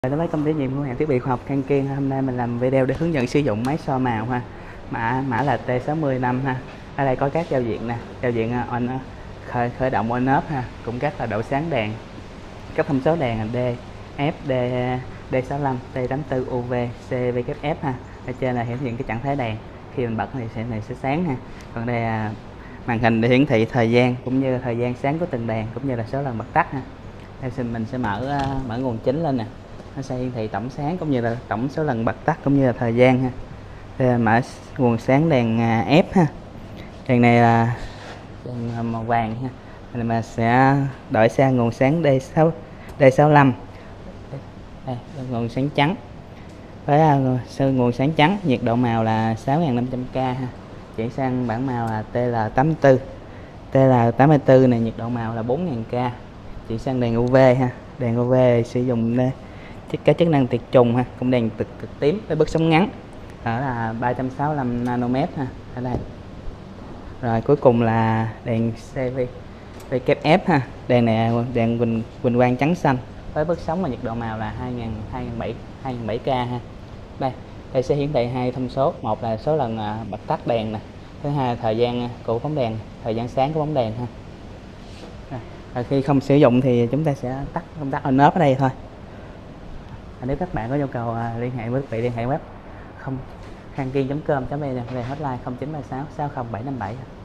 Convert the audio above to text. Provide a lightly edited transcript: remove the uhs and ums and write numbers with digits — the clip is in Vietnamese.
Đối với công ty nhiệm của hàng thiết bị khoa học Khang Kiên, hôm nay mình làm video để hướng dẫn sử dụng máy soi màu ha. Mã là T605 ha. Ở đây có các giao diện nè, giao diện khởi động on off ha, cũng các là độ sáng đèn, các thông số đèn là D, F, D65, T84, UV, CVKF ha. Ở trên là hiển thị cái trạng thái đèn, khi mình bật thì sẽ sáng ha. Còn đây là màn hình để hiển thị thời gian cũng như thời gian sáng của từng đèn cũng như là số lần bật tắt ha. Đây mình sẽ mở nguồn chính lên nè, nó sẽ hiển thị tổng sáng cũng như là tổng số lần bật tắt cũng như là thời gian ha. Đây là mở nguồn sáng đèn F ha. Đèn này là đèn màu vàng ha. Mình mà sẽ đổi sang nguồn sáng D65. Đây là nguồn sáng trắng. Với nguồn sáng trắng, nhiệt độ màu là 6500K ha. Chuyển sang bảng màu là TL84. TL84 này nhiệt độ màu là 4000K. Chuyển sang đèn UV ha. Đèn UV sử dụng cái chức năng tiệt trùng ha, cũng đèn cực tím với bước sống ngắn, đó là 365 nanomet ha. Ở đây rồi cuối cùng là đèn CVKF ha. Đèn này đèn huỳnh quang trắng xanh với bước sống và nhiệt độ màu là 2007K ha. Đây sẽ hiển thị hai thông số, một là số lần bật tắt đèn nè, thứ hai là thời gian của bóng đèn, thời gian sáng của bóng đèn ha. Rồi khi không sử dụng thì chúng ta sẽ tắt công tắc on off ở đây thôi. Nếu các bạn có nhu cầu liên hệ với vị liên hệ web khangkiên.com.vn về hotline 0936 60757.